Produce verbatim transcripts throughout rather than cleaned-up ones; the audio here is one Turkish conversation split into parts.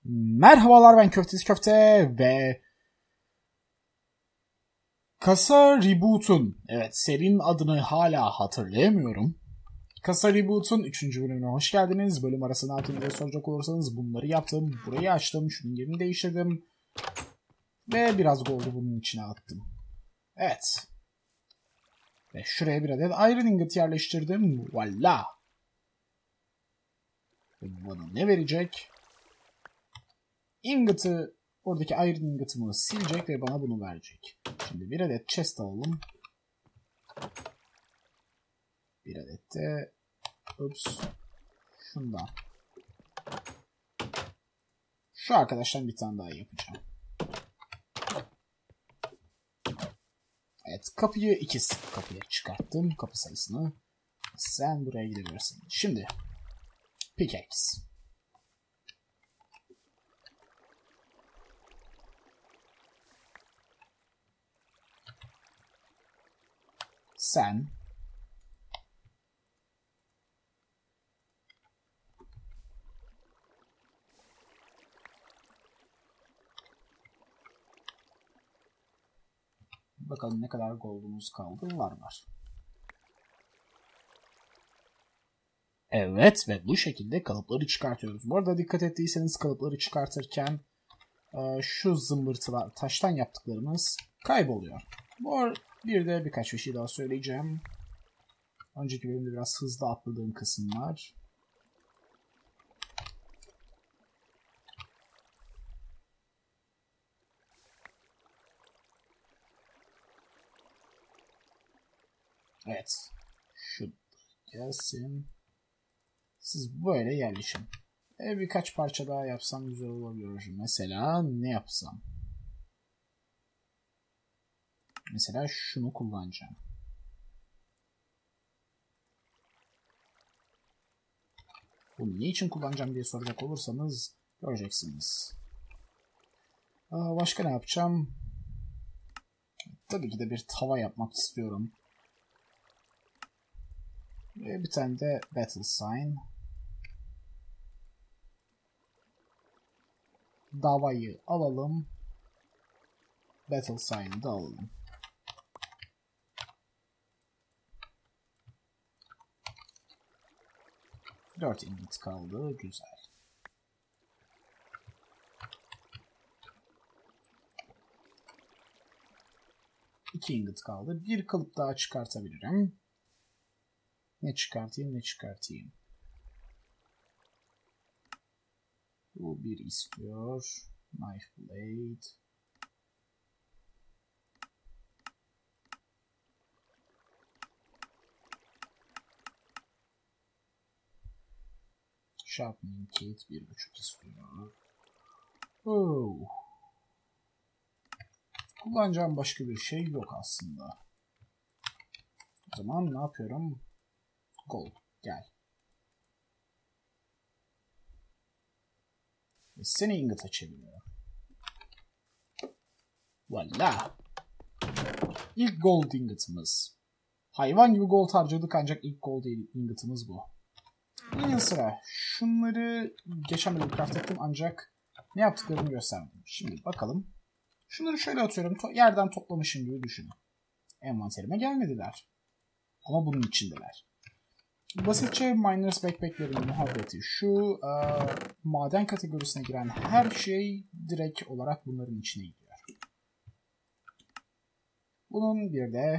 Merhabalar, ben Köftesiz Köfte ve Kasa Reboot'un, evet serinin adını hala hatırlayamıyorum. Kasa Reboot'un üçüncü bölümüne hoş geldiniz. Bölüm arasında altını diye soracak olursanız bunları yaptım. Burayı açtım, şunun yerini değiştirdim. Ve biraz gold'u bunun içine attım. Evet. Ve şuraya bir adet Iron Ingot yerleştirdim. Voila. Ve bana ne verecek? Ingot'ı, oradaki Iron Ingot'ımı silecek ve bana bunu verecek. Şimdi bir adet chest alalım. Bir adet de ups, şundan. Şu arkadaştan bir tane daha yapacağım. Evet, kapıyı iki kapıya çıkarttım. Kapı sayısını. Sen buraya gidebilirsin. Şimdi pickaxe. Sen bakalım ne kadar gold'umuz kaldı. Var var. Evet ve bu şekilde kalıpları çıkartıyoruz. Bu arada dikkat ettiyseniz kalıpları çıkartırken şu zımbırtılar, taştan yaptıklarımız kayboluyor. Bu arada bir de birkaç bir şey daha söyleyeceğim. Önceki bölümde biraz hızlı atladığım kısımlar. Evet. Şu gelsin. Siz böyle yerleşin. E, birkaç parça daha yapsam güzel olabilir. Mesela ne yapsam? Mesela şunu kullanacağım. Bunu ne için kullanacağım diye soracak olursanız göreceksiniz. Aa, başka ne yapacağım? Tabii ki de bir tava yapmak istiyorum. Ve bir tane de battle sign. Davayı alalım. Battle sign'ı da alalım. dört ingot kaldı. Güzel. iki ingot kaldı. Bir kalıp daha çıkartabilirim. Ne çıkartayım ne çıkartayım. Bu bir istiyor. Knife blade. Sharpening kit bir buçuk istiyor. Oh. Kullanacağım başka bir şey yok aslında. O zaman ne yapıyorum? Gold. Gel. Ve seni ingot'a çeviriyor. Voila. İlk gold ingot'ımız. Hayvan gibi gold harcadık ancak ilk gold ingot'ımız bu. Bunun sıra şunları geçen bölüm craft ettim ancak ne yaptıklarını göstermedim. Şimdi bakalım. Şunları şöyle atıyorum. To yerden toplamışım gibi düşünün. Envanterime gelmediler. Ama bunun içindeler. Basitçe Miners Backpack'lerin muhabbeti şu. E, maden kategorisine giren her şey direkt olarak bunların içine gidiyor. Bunun bir de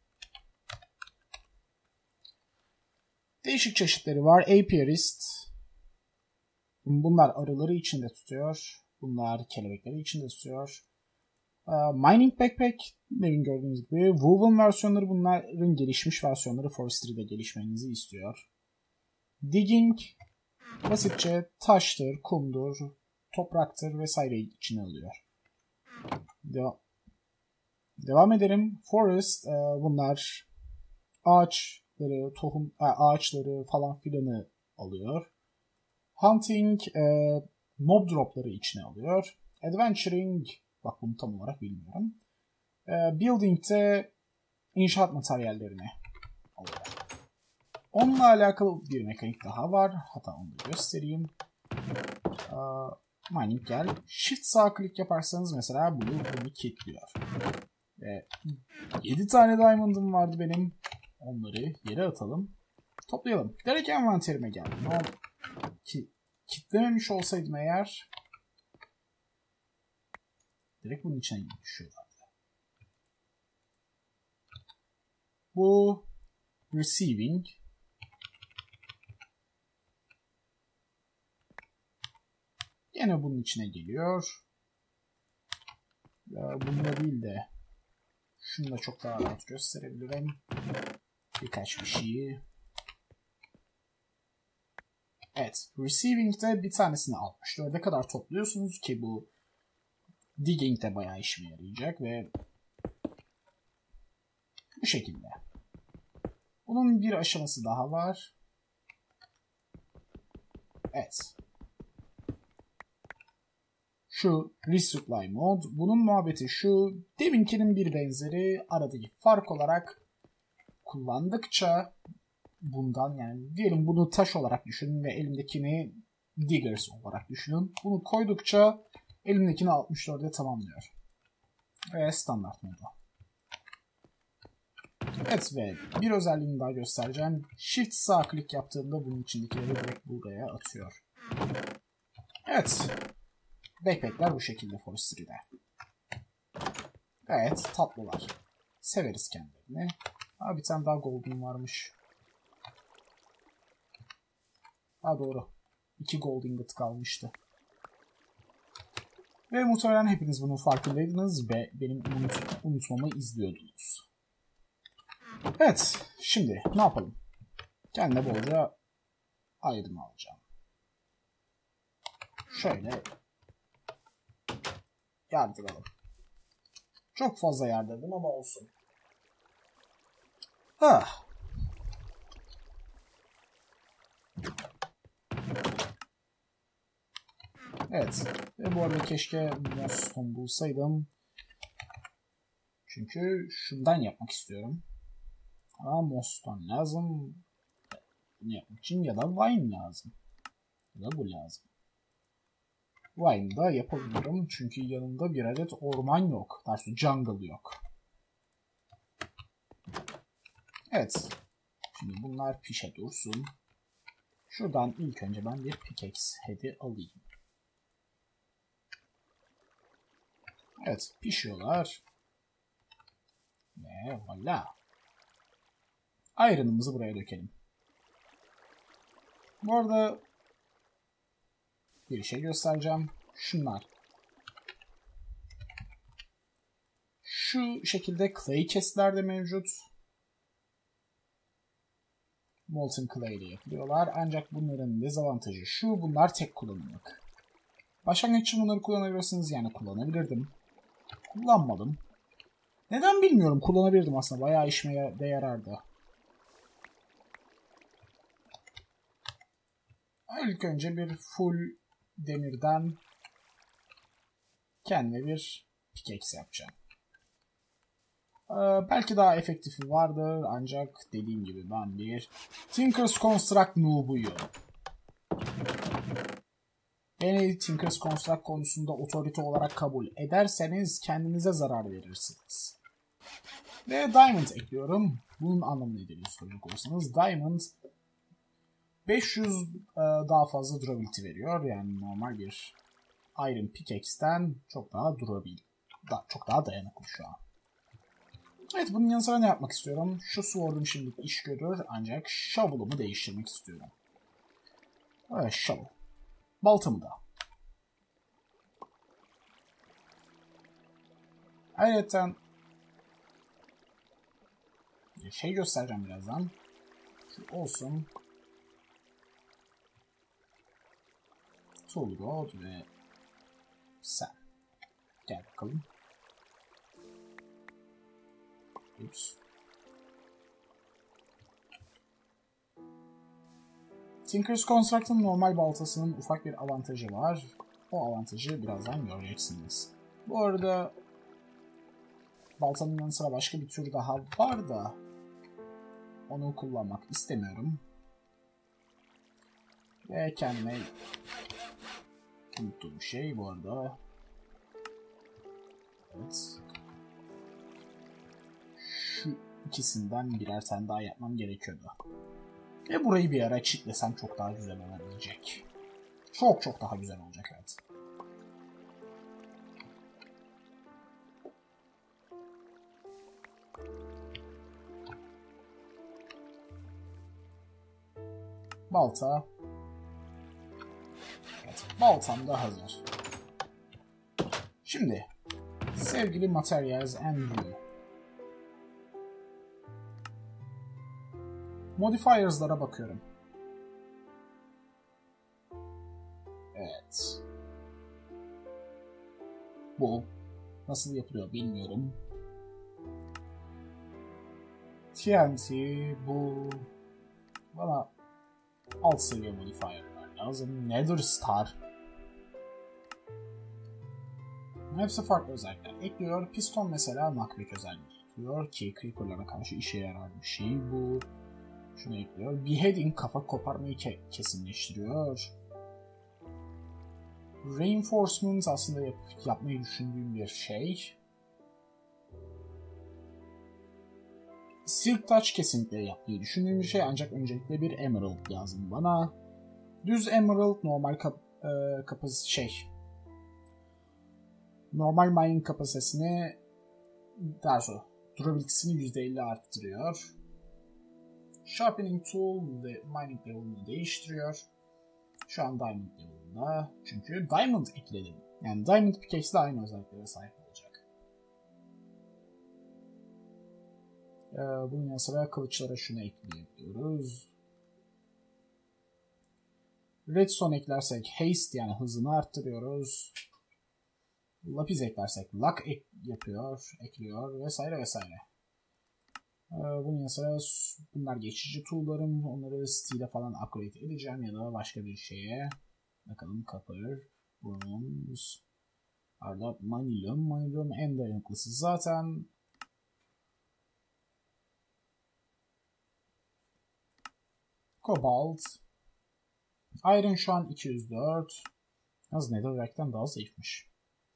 değişik çeşitleri var. Apiarist. Bunlar arıları içinde tutuyor. Bunlar kelebekleri içinde tutuyor. Uh, Mining Backpack, demin gördüğünüz gibi. Woven versiyonları, bunların gelişmiş versiyonları Forestry'de gelişmenizi istiyor. Digging, basitçe taştır, kumdur, topraktır vesaire içine alıyor. Devam, Devam edelim. Forest, uh, bunlar ağaçları, tohum, uh, ağaçları falan filanı alıyor. Hunting, uh, mob dropları içine alıyor. Adventuring, bak bunu tam olarak bilmiyorum. Uh, building'de inşaat materyallerini alıyor. Onunla alakalı bir mekanik daha var. Hatta onu da göstereyim. Uh, Mining gel. Shift sağ klik yaparsanız mesela bunu, bunu kilitliyor. Ve yedi tane diamond'ım vardı benim. Onları yere atalım. Toplayalım. Direkt envanterime geldim. No, ki, kilitlememiş olsaydım eğer direkt bunun içine düşüyorlardı. Bu receiving. Yine bunun içine geliyor. Ya bununla değil de şunu da çok daha rahat gösterebilirim. Birkaç bir şeyi. Evet. Receiving'de bir tanesini altmış dörde kadar topluyorsunuz ki bu digging'de bayağı işime yarayacak ve bu şekilde. Bunun bir aşaması daha var. Evet. Şu resupply mode. Bunun muhabbeti şu. Deminkinin bir benzeri. Aradaki fark olarak kullandıkça bundan, yani diyelim bunu taş olarak düşünün ve elimdekini diggers olarak düşünün. Bunu koydukça elimdekini altmış dörde tamamlıyor. Ve standart modu. Evet ve bir özelliğini daha göstereceğim. Shift sağ klik yaptığımda bunun içindekileri direkt buraya atıyor. Evet. Backpack'ler bu şekilde Forestry'de. Gayet tatlılar. Severiz kendilerini. Ha, bir tane daha golden varmış. Ha doğru. İki gold ingot kalmıştı. Ve muhtemelen hepiniz bunun farkındaydınız ve benim unut unutmamı izliyordunuz. Evet. Şimdi ne yapalım? Kendime bolca ayrım alacağım. Şöyle yardıralım. Çok fazla yardırdım ama olsun. Ah. Evet. Ve bu arada keşke Mossstone bulsaydım. Çünkü şundan yapmak istiyorum. Ama Mossstone lazım. Bunu yapmak için ya da Wine lazım. Ya da bu lazım. Wine'da yapabiliyorum çünkü yanında bir adet orman yok. Daha doğrusu jungle yok. Evet. Şimdi bunlar pişe dursun. Şuradan ilk önce ben bir pickaxe head'i alayım. Evet, pişiyorlar. Ve voilà. Iron'ımızı buraya dökelim. Bu arada bir şey göstereceğim. Şunlar. Şu şekilde clay chest'ler de mevcut. Molten clay ile yapılıyorlar. Ancak bunların dezavantajı şu. Bunlar tek kullanımlık. Başlangıç için bunları kullanabilirsiniz. Yani kullanabilirdim. Kullanmadım. Neden bilmiyorum. Kullanabilirdim aslında. Bayağı işime de yarardı. İlk önce bir full demirden kendime bir pickaxe yapacağım. Ee, belki daha efektifi vardır ancak dediğim gibi ben bir Tinker's Construct noob'uyum. Beni Tinker's Construct konusunda otorite olarak kabul ederseniz kendinize zarar verirsiniz. Ve Diamond ekliyorum. Bunun anlamı nedir diye soracak olursanız Diamond beş yüz e, daha fazla durability veriyor. Yani normal bir Iron Pickaxe'ten çok daha durabil, da, çok daha dayanıklı şu an. Evet, bunun yanı sıra ne yapmak istiyorum? Şu sword'um şimdi iş görür ancak shovel'ımı değiştirmek istiyorum. Evet, shovel. Baltamı da. Ayrıca bir şey göstereceğim birazdan. Şu olsun. Tool Road ve sen. Gel bakalım. Ups. Tinker's Construct'ın normal baltasının ufak bir avantajı var. O avantajı birazdan göreceksiniz. Bu arada baltanın yanı sıra başka bir tür daha var da onu kullanmak istemiyorum. Ve kendime unuttuğum şey bu arada. Evet. Şu ikisinden birer tane daha yapmam gerekiyordu. Ve burayı bir ara çitlesem çok daha güzel olabilecek. Çok çok daha güzel olacak, evet. Balta. Evet, baltam da hazır. Şimdi sevgili Materials and You. Modifiers'lara bakıyorum. Evet. Bu nasıl yapılıyor bilmiyorum. T N T bu bana alt seviye modifier'lar lazım. Nether Star. Hepsi farklı özellikler ekliyor. Piston mesela knockback özelliği ekliyor ki Creeper'lara karşı işe yarar bir şey bu. Şunu ekliyor. Beheading kafa koparmayı ke kesinleştiriyor. Reinforcement aslında yap yapmayı düşündüğüm bir şey. Silk Touch kesinlikle yapmayı düşündüğüm bir şey, ancak öncelikle bir Emerald lazım bana. Düz Emerald normal kap e, kapasite şey. Normal mining kapasitesini derso durabilitesini yüzde elli arttırıyor. Sharpening Tool ve Mining Level'ını değiştiriyor. Şu an Diamond Level'ında. Çünkü Diamond ekledim. Yani Diamond Pickaxe de aynı özelliklere sahip olacak. Ee, bunun yanı sıra kılıçlara şunu ekleyebiliyoruz. Redstone eklersek Haste yani hızını arttırıyoruz. Lapis eklersek Luck ek yapıyor, ekliyor vesaire vesaire. Bunun yanı sıra bunlar geçici tool'larım. Onları Steel'e falan upgrade edeceğim ya da başka bir şeye. Bakalım Copper, Bronze, Arda, Manilium. Manilium en dayanıklısı zaten. Cobalt. Iron şu an iki yüz dört. Az Netherrack'ten daha zayıfmış.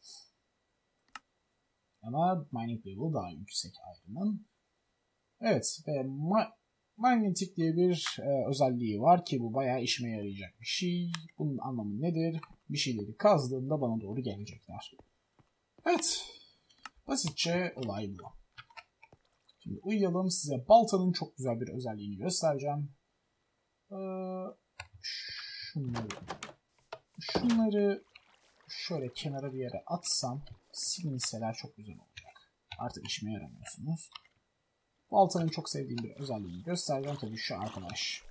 Ama mining level daha yüksek Iron'ın. Evet ve ma magnetik diye bir e, özelliği var ki bu bayağı işime yarayacak bir şey. Bunun anlamı nedir? Bir şeyleri kazdığımda bana doğru gelecekler. Evet. Basitçe olay bu. Şimdi uyuyalım, size baltanın çok güzel bir özelliğini göstereceğim. Ee, şunları, şunları şöyle kenara bir yere atsam silinseler çok güzel olacak. Artık işime yaramıyorsunuz. Baltanın çok sevdiğim bir özelliğini göstereceğim. Tabii şu arkadaş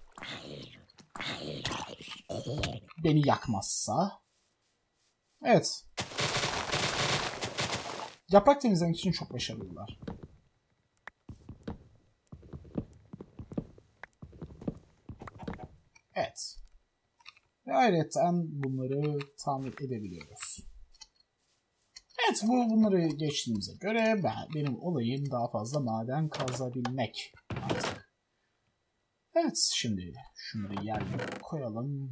beni yakmazsa. Evet. Yaprak temizlemek için çok başarılılar. Evet. Ve ayrıca bunları tamir edebiliyoruz. Evet, bu bunları geçtiğimize göre ben, benim olayım daha fazla maden kazabilmek artık. Evet, şimdi şunları yerine koyalım.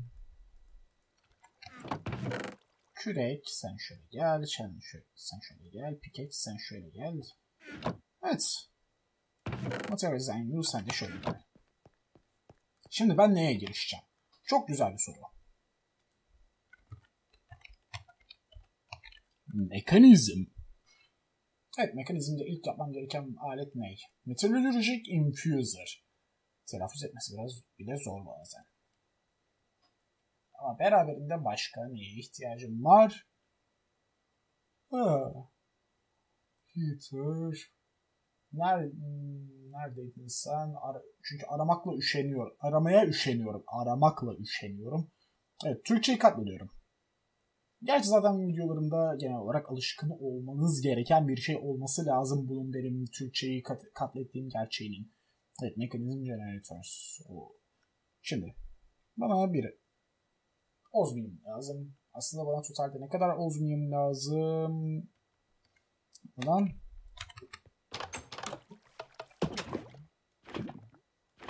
Kürek, sen şöyle gel, sen şöyle, sen şöyle gel, Pickaxe, sen şöyle gel. Evet. Materials and You, sen de şöyle gel. Şimdi ben neye girişeceğim? Çok güzel bir soru. Mekanizm. Evet, mekanizmde ilk yapmam gereken alet ne? Metallurgic Infuser. Telaffuz etmesi biraz bile zor bazen. Ama beraberinde başka neye ihtiyacım var? Ha. Heater. Nerede, neredeydin sen? Ara, çünkü aramakla üşeniyorum. Aramaya üşeniyorum. Aramakla üşeniyorum. Evet, Türkçeyi katlediyorum. Gerçi zaten videolarımda genel olarak alışkın olmanız gereken bir şey olması lazım bunun benim Türkçeyi kat, katlettiğim gerçeğinin. Evet, Mechanism Generators. O. Şimdi bana bir Osmium lazım. Aslında bana totalde ne kadar Osmium lazım? Buradan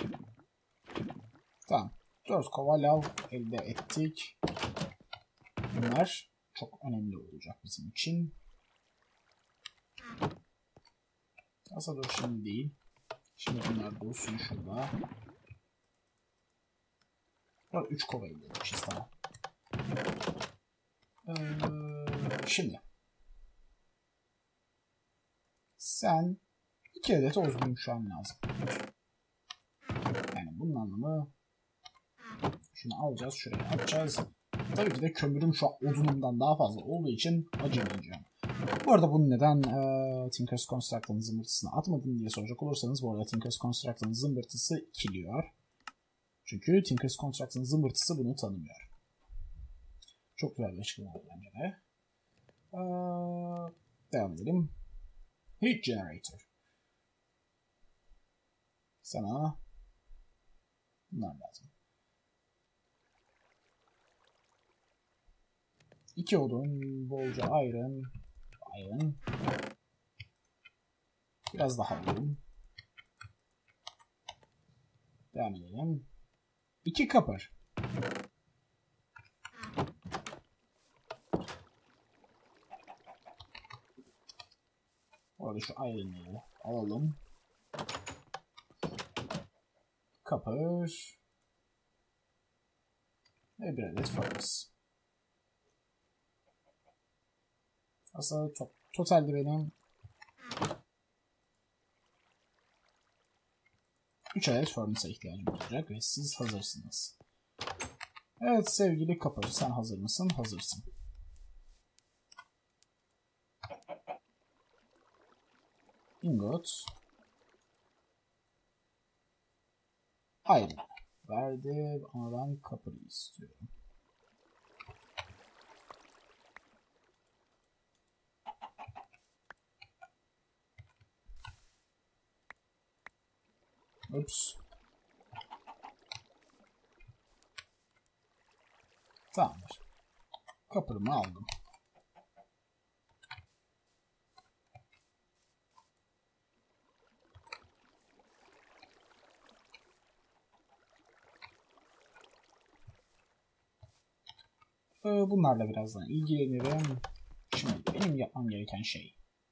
tamam. dört kova lav elde ettik. Bunlar çok önemli olacak bizim için. Aslında dur şimdi değil. Şimdi bunlar dursun şurada. Burada üç kova elde etmişiz, tamam. Ee, şimdi. Sen iki adet oz yumuşağın lazım. Yani bunun anlamı şunu alacağız, şuraya atacağız. Tabii ki de kömürüm şu an odunumdan daha fazla olduğu için acımayacağım. Bu arada bunu neden e, Tinker's Construct'ın zımbırtısına atmadım diye soracak olursanız, bu arada Tinker's Construct'ın zımbırtısı ikiliyor. Çünkü Tinker's Construct'ın zımbırtısı bunu tanımıyor. Çok güzel bir açıklama bence de. Ee, devam edelim. Heat Generator. Sana bunlar lazım. İki odun, bolca iron, iron. Biraz daha odun. Devam edelim. İki copper. Orada şu iron'ları alalım. Copper. Ve bir adet furnace. Aslında to totalde benim üç adet furnace'a ihtiyacım olacak ve siz hazırsınız. Evet sevgili Copper, sen hazır mısın? Hazırsın. Ingot. Iron verdi ama ben Copper'ı istiyorum. Ups. Tamamdır. Copper'ımı aldım. Bunlarla birazdan ilgilenirim. Şimdi benim yapmam gereken şey.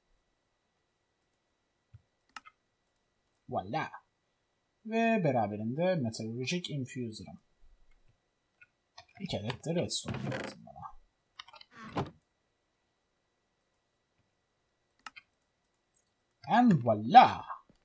Voila. Ve beraberinde Metallurgic Infuser'ım. İki adet de redstone lazım bana. And voila.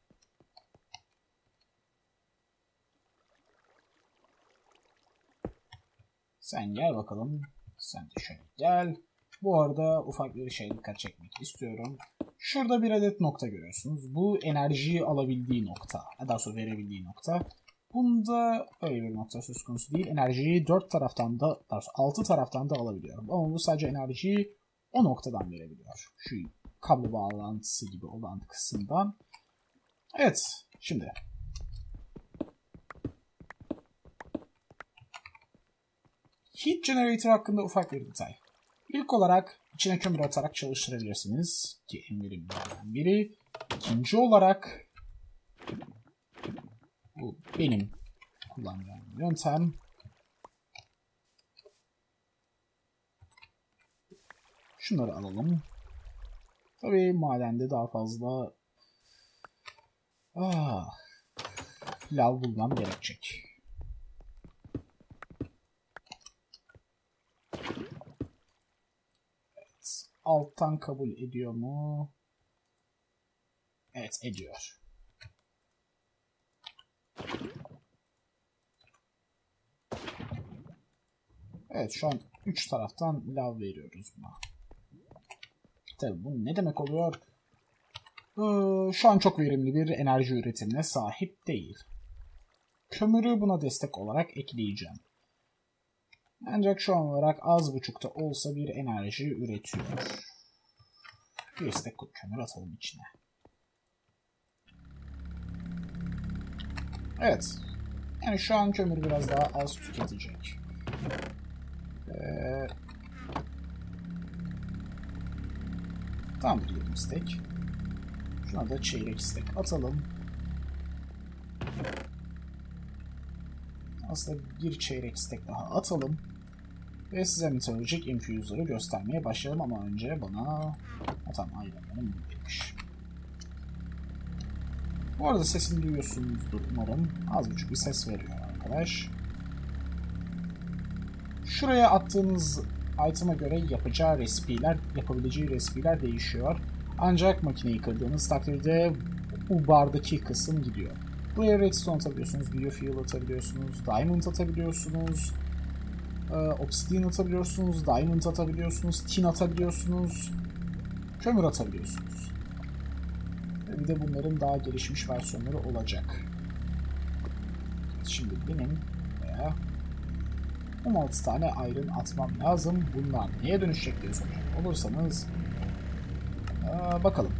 Sen gel bakalım. Sen de şöyle gel. Bu arada ufak bir şey dikkat çekmek istiyorum. Şurada bir adet nokta görüyorsunuz. Bu enerjiyi alabildiği nokta. Daha sonra verebildiği nokta. Bunda öyle bir nokta söz konusu değil. Enerjiyi dört taraftan da, daha sonra altı taraftan da alabiliyorum. Ama bu sadece enerjiyi o noktadan verebiliyor. Şu kablo bağlantısı gibi olan kısımdan. Evet. Şimdi. Heat Generator hakkında ufak bir detay. İlk olarak içine kömür atarak çalıştırabilirsiniz ki en verimlilerinden biri. İkinci olarak bu benim kullanacağım yöntem. Şunları alalım. Tabii madende daha fazla ah, lav bulmam gerekecek. Alttan kabul ediyor mu? Evet, ediyor. Evet, şu an üç taraftan lav veriyoruz buna. Tabii bu ne demek oluyor? Ee, şu an çok verimli bir enerji üretimine sahip değil. Kömürü buna destek olarak ekleyeceğim. Ancak şu an olarak az buçukta olsa bir enerji üretiyor. Bir stek kömür atalım içine. Evet. Yani şu an kömür biraz daha az tüketecek. Ee, tam bir yarım stek. Şuna da çeyrek stek atalım. Aslında bir çeyrek stek daha atalım. Ve size Metallurgic Infuser'ı göstermeye başlayalım ama önce bana... Ha, tamam, ironlarım buradaymış. Bu arada sesini duyuyorsunuzdur umarım. Az buçuk bir ses veriyor arkadaş. Şuraya attığınız item'a göre yapacağı recipe'ler, yapabileceği recipe'ler değişiyor. Ancak makineyi kırdığınız takdirde bu bardaki kısım gidiyor. Buraya redstone atabiliyorsunuz, biofuel atabiliyorsunuz, diamond atabiliyorsunuz, obsidian atabiliyorsunuz, diamond atabiliyorsunuz, tin atabiliyorsunuz, kömür atabiliyorsunuz. Bir de bunların daha gelişmiş versiyonları olacak. Şimdi benim veya on altı tane iron atmam lazım. Bunlar neye dönüşecek diye soracak olursanız aa, bakalım.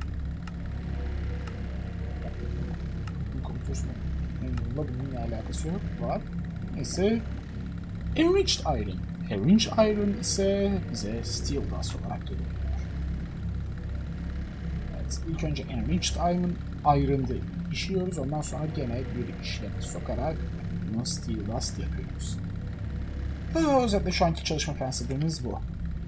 Bununla bunun ne alakası yok? Var. Neyse. Enriched Iron. Enriched Iron ise bize Steel Dust olarak geliyor. Evet, ilk önce Enriched Iron, Iron'da işliyoruz. Ondan sonra gene bir işleme sokarak bunu Steel Dust yapıyoruz. Ha, özetle şu anki çalışma prensibimiz bu.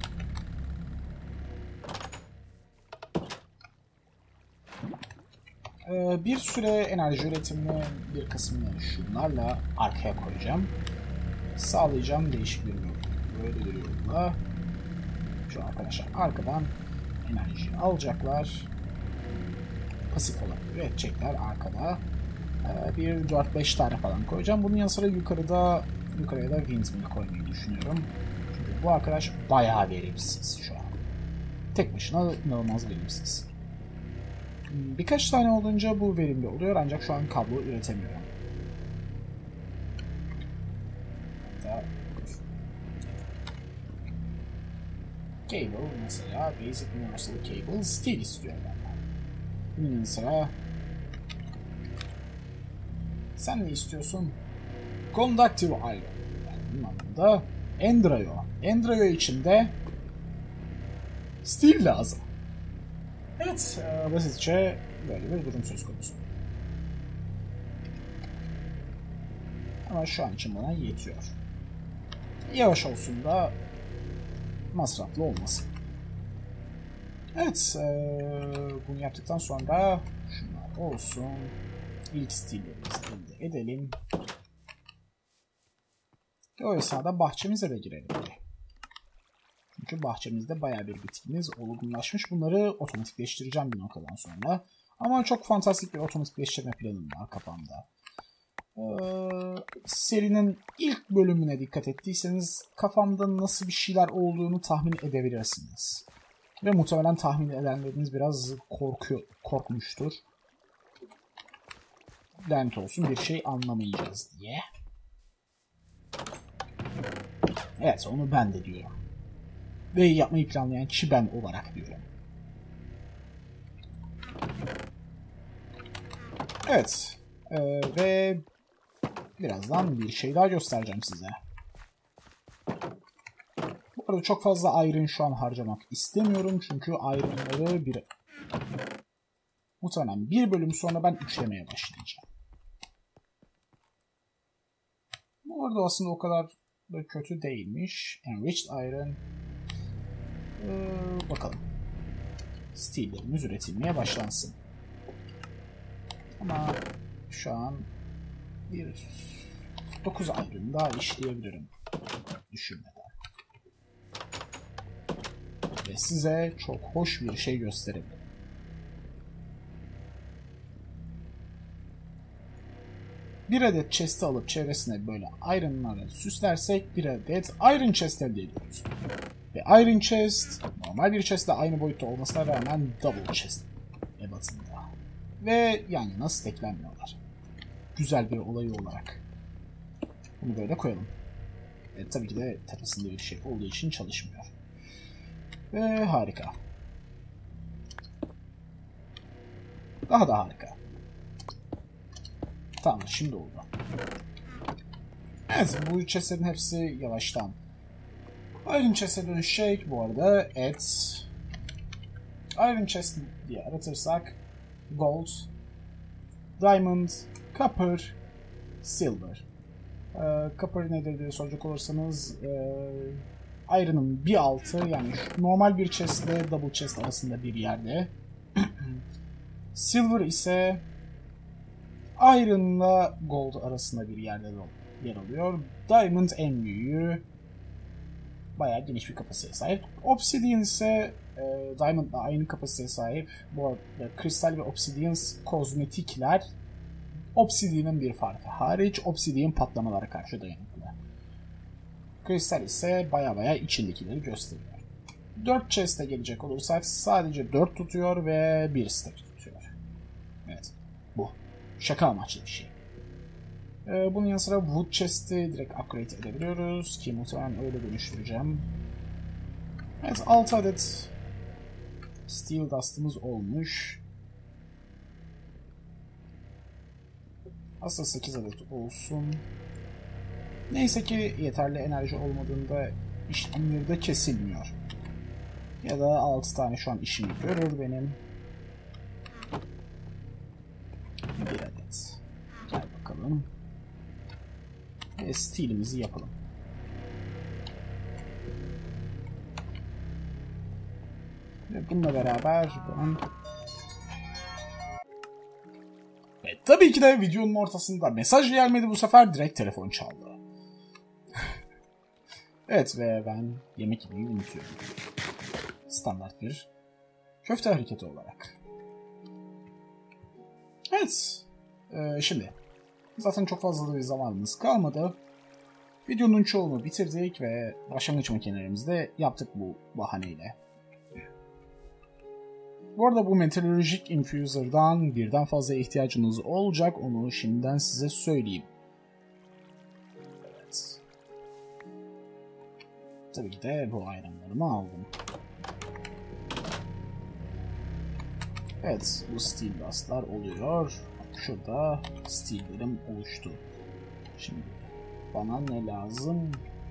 Ee, bir süre enerji üretimini bir kısmını şunlarla arkaya koyacağım. Sağlayacağım değişik bir yol. Böyle bir yolla. Şu arkadaşlar arkadan enerjiyi alacaklar. Pasif olarak üretecekler arkada. Ee, bir dört beş tane falan koyacağım. Bunun yanı sıra yukarıda yukarıya da windmill koymayı düşünüyorum. Çünkü bu arkadaş bayağı verimsiz şu an. Tek başına inanılmaz verimsiz. Birkaç tane olunca bu verimli oluyor ancak şu an kablo üretemiyorum. Hatta cable mesela Basic Universal Cable Steel istiyor benden. Bunun mesela sen ne istiyorsun? Conductive Iron. Yani bunun anlamında Endrayo. Endrayo içinde Steel lazım. Evet, basitçe böyle bir durum söz konusu. Ama şu an için bana yetiyor. Yavaş olsun da masraflı olmasın. Evet, bunu yaptıktan sonra şunlar olsun. İlk stillerimizi elde edelim. O esnada bahçemize de girelim. Çünkü bahçemizde bayağı bir bitkimiz olgunlaşmış. Bunları otomatikleştireceğim bir noktadan sonra. Ama çok fantastik bir otomatikleştirme planım var kafamda. Ee, serinin ilk bölümüne dikkat ettiyseniz kafamda nasıl bir şeyler olduğunu tahmin edebilirsiniz. Ve muhtemelen tahmin edenleriniz biraz korkuyor, korkmuştur. Lanet olsun bir şey anlamayacağız diye. Evet, onu ben de diyorum. Ve yapmayı planlayan kişi ben olarak diyorum. Evet. Ee, ve birazdan bir şey daha göstereceğim size. Bu arada çok fazla iron şu an harcamak istemiyorum. Çünkü ironları bir... muhtemelen bir bölüm sonra ben üçlemeye başlayacağım. Bu arada aslında o kadar da kötü değilmiş. Enriched Iron. Ee, bakalım. Steel'lerimiz üretilmeye başlansın. Ama şu an bir dokuz iron daha işleyebilirim. Düşünmeden. Ve size çok hoş bir şey gösterebilirim. Bir adet chest'i alıp çevresine böyle iron'larla süslersek bir adet iron chest elde ediyoruz. Ve iron chest normal bir chest'le aynı boyutta olmasına rağmen double chest ebatında. Ve yan yana stacklenmiyorlar. Güzel bir olay olarak. Bunu böyle koyalım. E, tabii ki de tepesinde bir şey olduğu için çalışmıyor. Ve harika. Daha da harika. Tamam, şimdi oldu. Evet, bu chestlerin hepsi yavaştan Iron Chest'e dönüşecek. Bu arada et Iron Chest diye aratırsak Gold, Diamond, Copper, Silver. Ee, copper nedir diye soracak olursanız ee, Iron'ın bir altı, yani normal bir chest ile double chest arasında bir yerde. Silver ise Iron'la Gold arasında bir yerde yer alıyor. Diamond en büyüğü. Bayağı geniş bir kapasiteye sahip. Obsidian ise e, Diamond'la aynı kapasiteye sahip. Bu arada kristal ve Obsidian kozmetikler Obsidian'ın bir farkı hariç Obsidian patlamalara karşı dayanıklı. Kristal ise baya baya içindekileri gösteriyor. dört chest'e gelecek olursak sadece dört tutuyor ve bir stack tutuyor. Evet, bu. Şaka amaçlı bir şey. Ee, bunun yanı sıra wood chest'i direkt upgrade edebiliyoruz ki muhtemelen öyle dönüştüreceğim. Evet, altı adet steel dust'ımız olmuş. Aslında sekiz adet olsun. Neyse ki yeterli enerji olmadığında işlemleri de kesilmiyor. Ya da altı tane şu an işimi görür benim. Bir adet. Gel bakalım. Ve steel'imizi yapalım. Ve bununla beraber ben... Ve tabii ki de videonun ortasında mesaj gelmedi bu sefer, direkt telefon çaldı. Evet ve ben yemek yemeyi unutuyorum. Standart bir köfte hareketi olarak. Evet. Ee, şimdi. Zaten çok fazla da bir zamanımız kalmadı. Videonun çoğunu bitirdik ve başlangıç makinelerimizi de yaptık bu bahaneyle. Bu arada bu Metallurgic Infuser'dan birden fazla ihtiyacınız olacak. Onu şimdiden size söyleyeyim. Evet. Tabii ki de bu ayranlarımı aldım. Evet, bu steel dust'lar oluyor. Şurada steel'lerim oluştu. Şimdi bana ne lazım?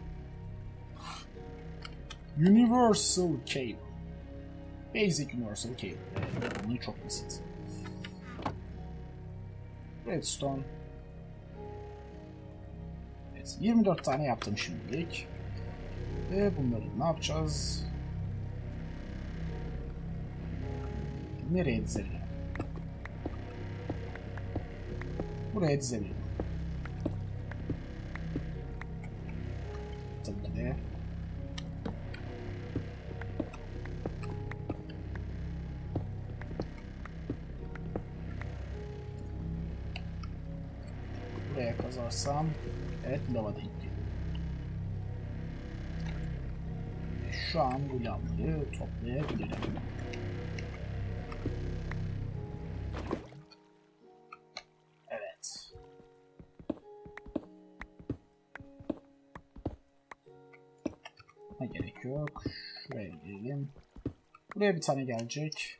Universal Cable. Basic Universal Cable. Evet, bunun çok basit. Redstone. Evet, yirmi dört tane yaptım şimdilik. Ve bunları ne yapacağız? Nereye dizelim? Buraya dizelim. Tabii ki de buraya kazarsam evet lava denk geliyor. Şu an bu lavları toplayabilirim. Evet. Ne gerek yok. Şuraya gidelim. Buraya bir tane gelecek.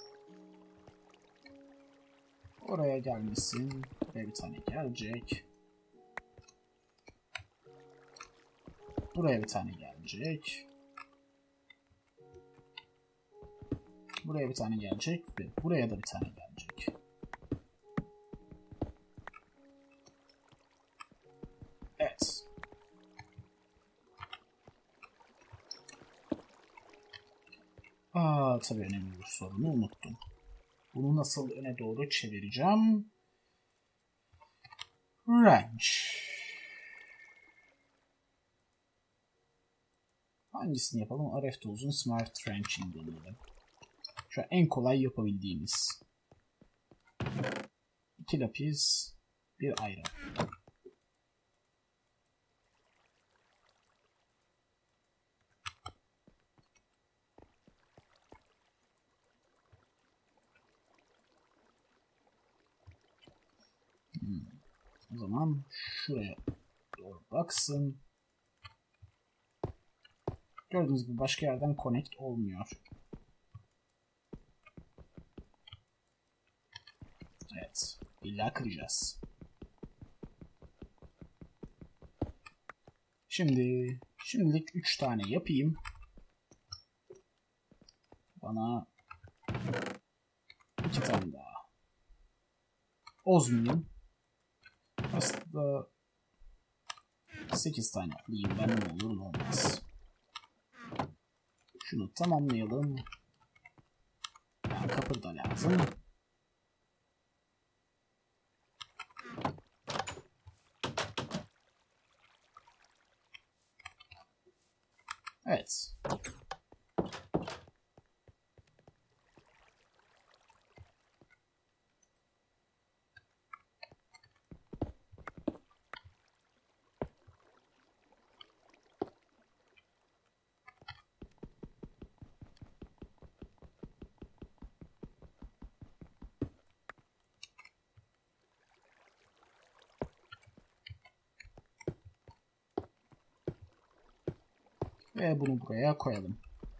Oraya gelmesin. Buraya bir tane gelecek. Buraya bir tane gelecek. Buraya bir tane gelecek ve buraya da bir tane gelecek. Evet. Aa, tabii önemli bir sorunu unuttum. Bunu nasıl öne doğru çevireceğim? Wrench. Hangisini yapalım? R F Tools'un Smart Wrench'ini deneyelim. Şu an en kolay yapabildiğimiz. İki lapis, bir iron. Hmm. O zaman şuraya doğru baksın. Gördüğünüz gibi başka yerden connect olmuyor. Evet. İlla kıracağız. Şimdi şimdilik üç tane yapayım. Bana iki tane daha. Osmium. Aslında sekiz tane alayım ben, ne olur ne olmaz. Şunu tamamlayalım. Yani kapı da lazım. Evet. Ve bunu buraya koyalım.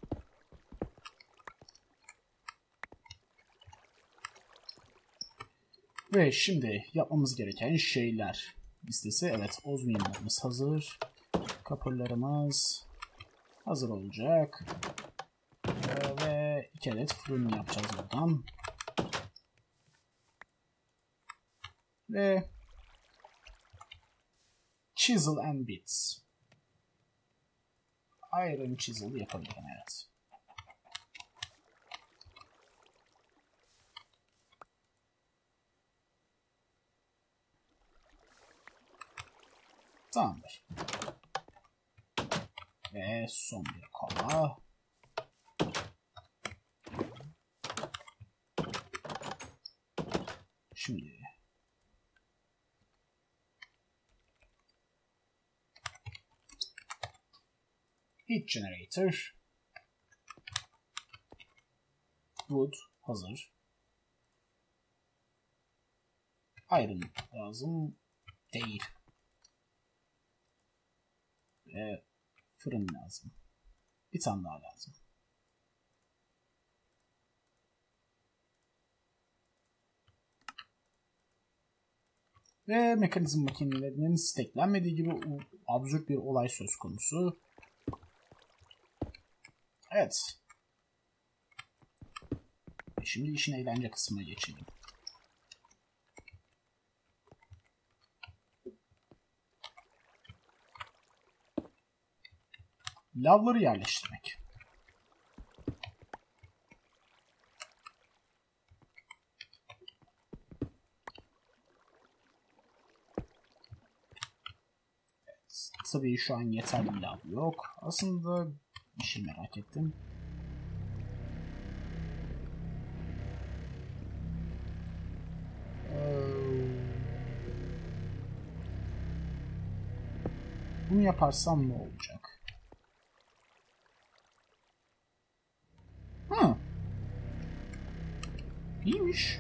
Ve şimdi yapmamız gereken şeyler listesi. Evet, ozminlerimiz hazır. Kapırlarımız hazır olacak. Ee, ve iki adet fırın yapacağız buradan. Ve chisel and bits. Iron chisel yapabilirim, evet. Tamamdır. Ve son bir kola. Şimdi heat generator. Wood hazır. Iron lazım değil. Ve fırın lazım. Bir tane daha lazım. Ve mekanizm makinelerinin steklenmediği gibi absürt bir olay söz konusu. Evet. Şimdi işin eğlence kısmına geçelim. Lavları yerleştirmek. Evet, tabii şu an yeterli lav yok. Aslında bir şey merak ettim. Bunu yaparsam ne olacak? Hı. İyiymiş.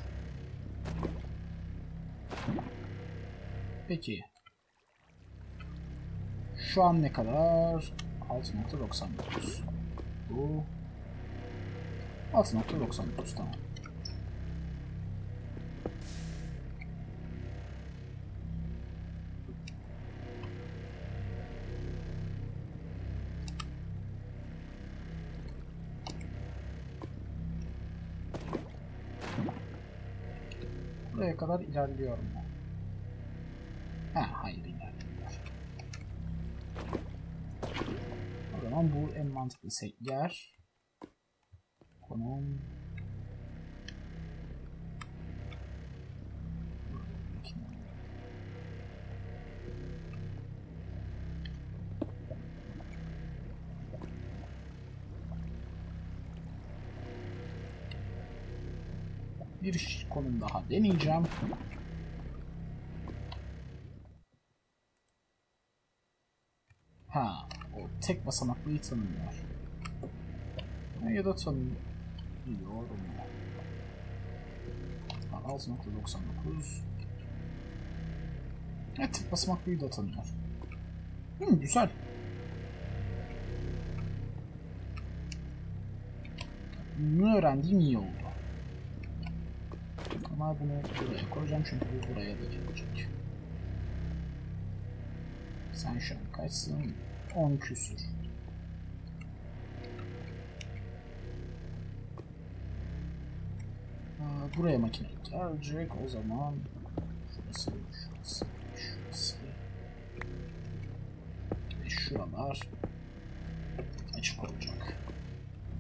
Peki. Şu an ne kadar? altı nokta doksan dokuz. Bu altı nokta doksan dokuz, tamam. Buraya kadar ilerliyor mu? Ha, hayır, ilerlemiyor. O zaman bu en mantıklı yer. Konum. Bir konum daha deneyeceğim. Ha, o tek basamaklıyı tanımıyor. Ya da tanımıyor mu? altı nokta doksan dokuz. Evet, tek basamaklıyı da tanıyor. Hmm, güzel. Bunu öğrendiğim iyi oldu. Ama bunu buraya koyacağım çünkü bu buraya da gelecek. Sen şu an kaçsın? on küsür. Aa, buraya makine gelecek. O zaman şurası, şurası, şurası ve şuralar açık olacak.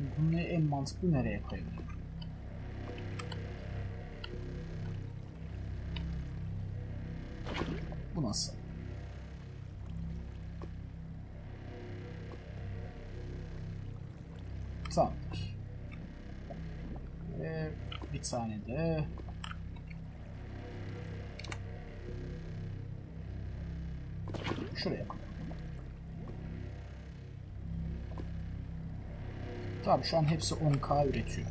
Bunu en mantıklı nereye koyabilirim? Bu nasıl? Tamamdır. Ve bir tane de şuraya koyalım. Tamam, şu an hepsi on K üretiyor.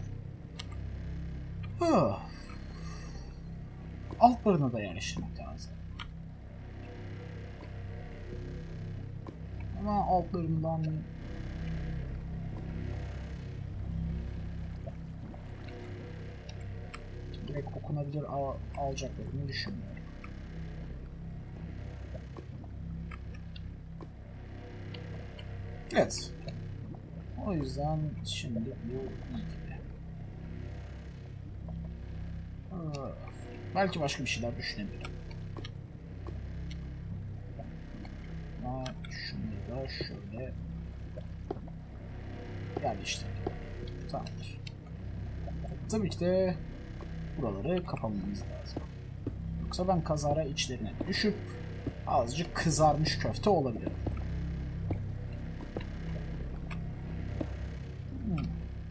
Huh. Altlarını da yerleştirmek lazım. Ama altlarından direkt okunabilir al alacaklarını düşünmüyorum. Evet. O yüzden şimdi bu gibi. Aa, belki başka bir şeyler düşünebilirim. Ama şunu da şöyle yerleştirelim. Tamamdır. Tabii ki de buraları kapamamız lazım. Yoksa ben kazara içlerine düşüp azıcık kızarmış köfte olabilirim. Hmm.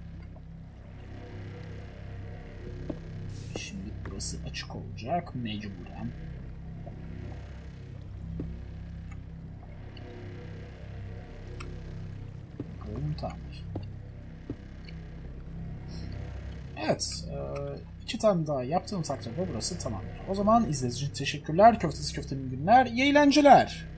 Şimdi burası açık olacak mecburen. Bakalım, tamamdır. Evet, iki tane daha yaptığım takdirde burası tamamdır. O zaman izlediğiniz için teşekkürler. Köftesi köftenin günler, iyi eğlenceler.